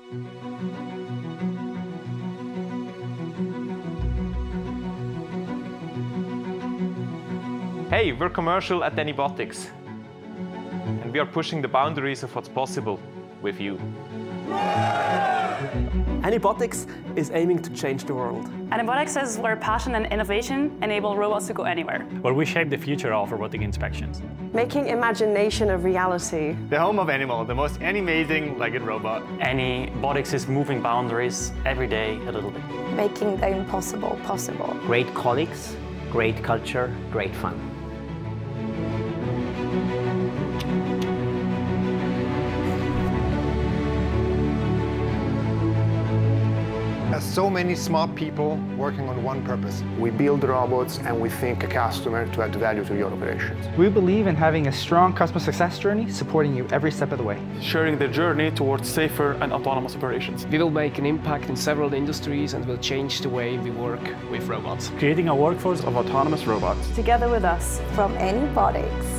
Hey, we're Commercial at ANYbotics, and we are pushing the boundaries of what's possible with you. ANYbotics is aiming to change the world. ANYbotics is where passion and innovation enable robots to go anywhere. Where we shape the future of robotic inspections. Making imagination a reality. The home of ANYmal, the most amazing legged robot. ANYbotics is moving boundaries every day a little bit. Making the impossible possible. Great colleagues, great culture, great fun. So many smart people working on one purpose. We build robots and we think a customer to add value to your operations. We believe in having a strong customer success journey, supporting you every step of the way. Sharing the journey towards safer and autonomous operations. We will make an impact in several industries and will change the way we work with robots. Creating a workforce of autonomous robots. Together with us From ANYbotics.